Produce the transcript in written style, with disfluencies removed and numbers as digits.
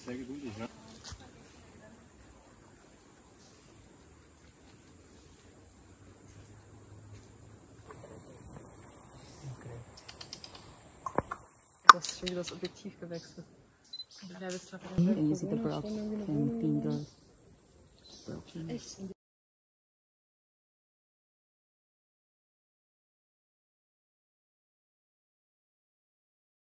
sehr geduldig, ja. Du hast schon wieder das Objektiv gewechselt. And you see the broke and being those broken.